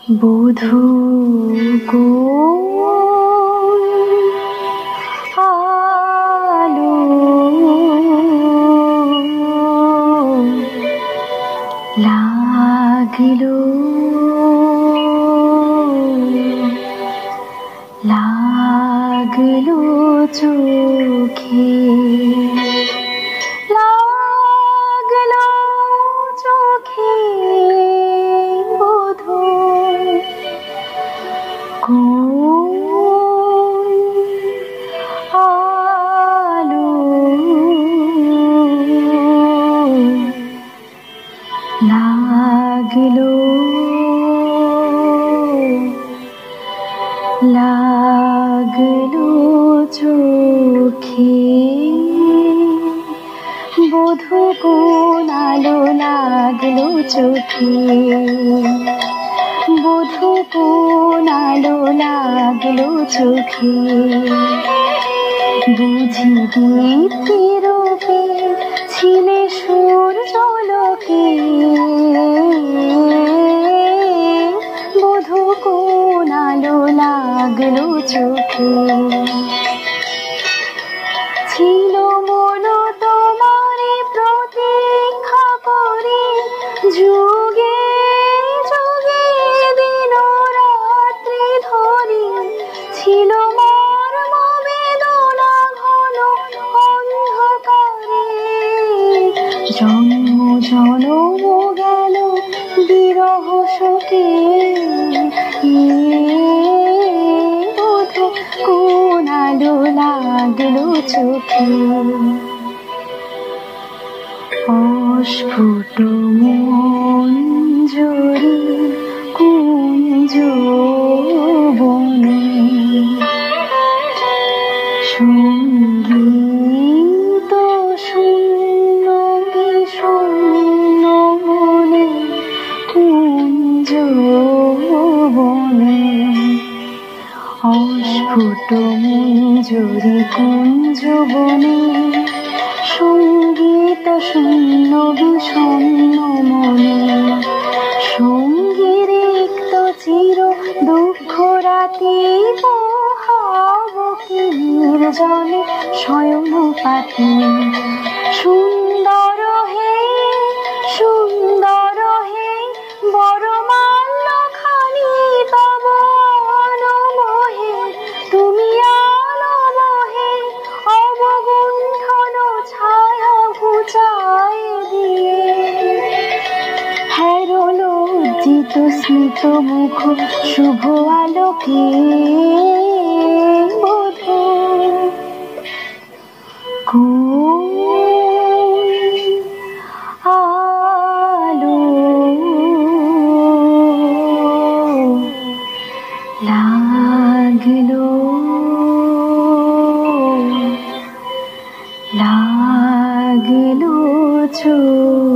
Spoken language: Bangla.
bodhu ko alu lagilo chokhe laglo chokhe bodhu কোন আলো লাগলো চোখে বধূ কোন আলো লাগলো চোখে বধূ কোন আলো লাগলো চোখে বুঝি দীপ্তি রূপে ছিলে সূর্যালোকে বধূ কোন আলো লাগলো চোখে ছিল মন তোমারে প্রতীক্ষা করে যুগে যুগে দিন রাত্রি ধরে ছিল মর্ম বেদনা ঘন অন্ধকারে জন্ম জনম গেল বিরহ শোকে বধূ কোন আলো লাগলো চোখে অস্ফুট মঞ্জরি কুঞ্জ বনে সঙ্গীত শূন্য বিষণ্ণ মনে কুঞ্জ বনে অস্ফুট মঞ্জরি কুঞ্জ বনে সঙ্গীত শূন্য বিষণ্ণ মনে সঙ্গী রিক্ত চির দুঃখ রাতি পোহাবকি নির্জনে স্বয়ং পাতি সুন্দর হে বড় মাল্য খানি তব অনমহে তুমি আলো মহে অবগুণ্ঠন ছায়া ঘুচায় দিয়ে হ্যারো লজ্জিত স্মিত মুখ শুভ আলোকে বধূ কোন আলো লাগলো চোখে।